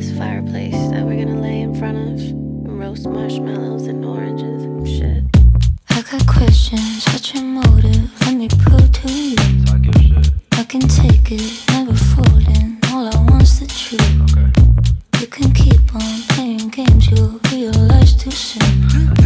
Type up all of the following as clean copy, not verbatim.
this fireplace that we're gonna lay in front of and roast marshmallows and oranges and shit. I got questions, what's your motive? Let me prove to you I can take it, never folding. All I want's the truth. You can keep on playing games, you'll realize too soon.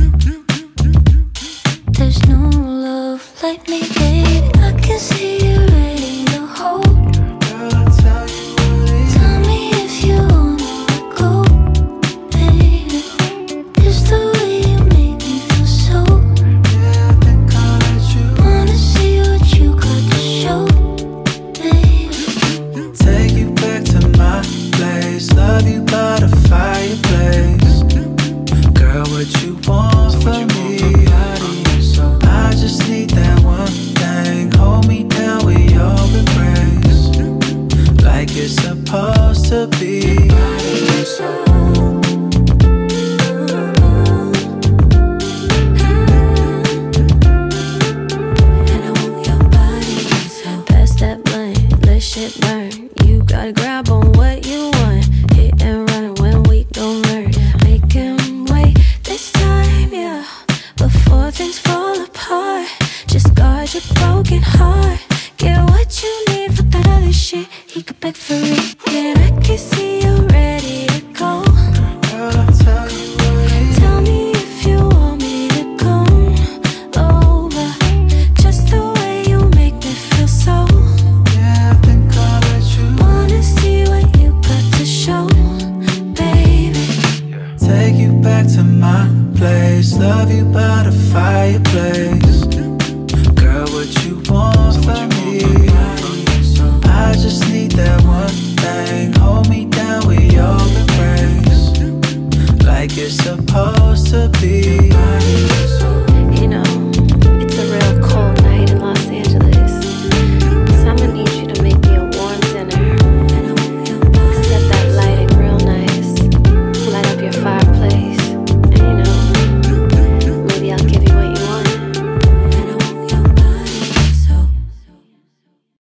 There's no love like me, baby. I can see you ready to hold. Girl, I'll tell you what it is. Tell me if you wanna go, baby. It's the way you make me feel so. Yeah, I think I'll let you. Wanna see what you got to show, baby. Take you back to my place. Love you by the fireplace. Girl, what you want from me? I just need that one thing. Hold me down with your embrace, like it's supposed to be. And I want your body, so pass that blunt, let shit burn. You gotta grab on what you want, hit and run when we gon' learn. Make him wait this time, yeah, before things fall apart. Just guard your broken heart. Get what you need for that other shit. He could beg for it, and I can see you ready to go. Girl, I'll tell you what it is. Tell me if you want me to come over. Just the way you make me feel so. Yeah, I think I'll let you. Wanna see what you got to show, baby. Take you back to my place. Love you by the fireplace. Girl, what you want from me? I just need that one thing. Hold me down with your embrace, like it's supposed to be. You know